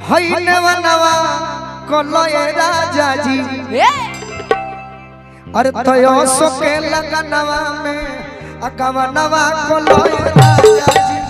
हई नवा नवा कोलोए राजा जी अरे तयो सोके लगनवा में अगवा नवा कोलोए राजा जी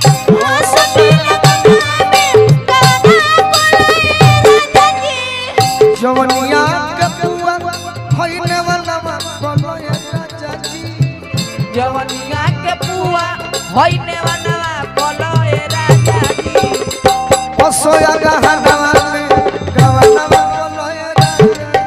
जवनिया के पुआ हई नवा नवा कोलोए राजा जी जवनिया के पुआ हई नवा नवा कोलोए राजा जी सोया गहनवा में गवनवा कोलोए राजा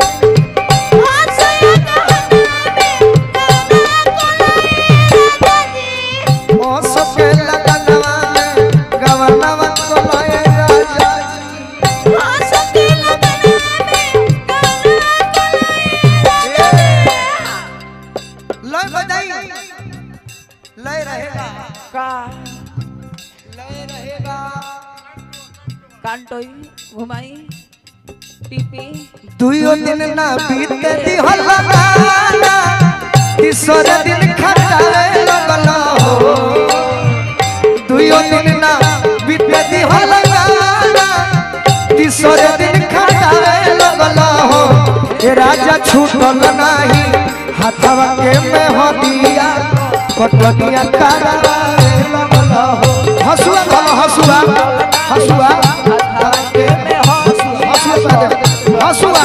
सोया गहनवा में गवना कोलोए राजा जी ओ सोके लगनवा में गवनवा कोलोए राजा जी ओ सोके लगनवा में गवना कोलोए राजा जी लय बजाई लय रहेगा का लय रहेगा कांटोई घुमाई टीपी दुइयो दिन ना बीते दिहल गाना तीसर दिन खटावे लगल हो दुइयो दिन ना बीते दिहल गाना तीसर दिन खटावे लगल हो ए राजा छूटल नाही हाथवा के में हदिया कटनिया करावे लगल हो हसुआ भलो हसुआ हसुआ के में हसुआ हसुआ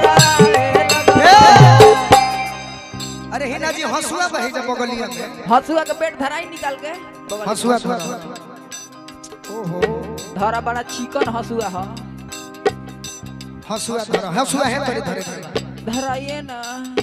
अरे हिना जी हसुआ बहे जब बगलिया में हसुआ के पेट धराई निकाल के हसुआ ओहो धरा बड़ा चिकन हसुआ ह हसुआ धर हसुआ है तोरे धरे धराइए ना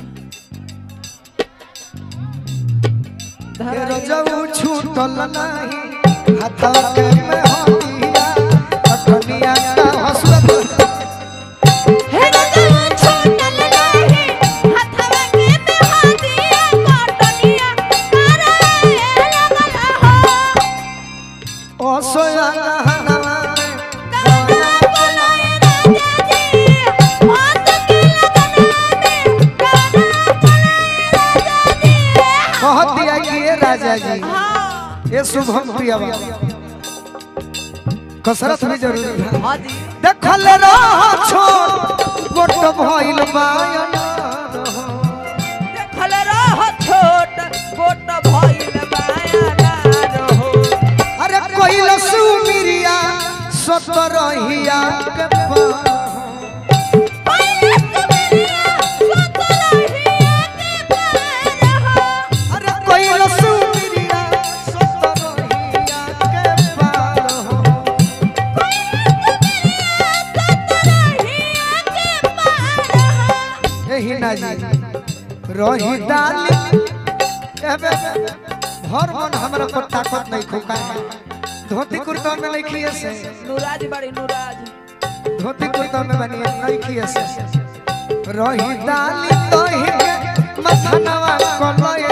तेरो जऊ छूटल नाही हाथवा के में हदिया कटनिया का हसुआ हे जऊ छूटल नाही हाथवा के में हदिया कटनिया कराए लगल हो ओ सोया गहनवा में गवना कोलोए राजा जी ओ सोके लगनवा में गवना कोलोए राजा जी बहुत दिया कि ये राजा जी हां ये शुभम प्रियवा कसरत भी जरूरी है हां जी देखल रह छोड़ गोट भइल बायन देखल रह छोट गोट भइल बायाना रहो अरे कोइल सुमिरिया सतरहिया के पार पहिले सुमिरिया सतरहिया के पार हो अरे कोइल सुमिरिया सतरहिया के पार हो सतरहिया के पार हो एही ना जी रही डाली एबे भर मन हमरा पर ताकत नहीं खुका धोती कुर्ता में नहीं खिए से नुराज बड़ी नुराज धोती कुर्ता में बनिए नहीं खिए से रही डाली तोही के मथनवा कोलोए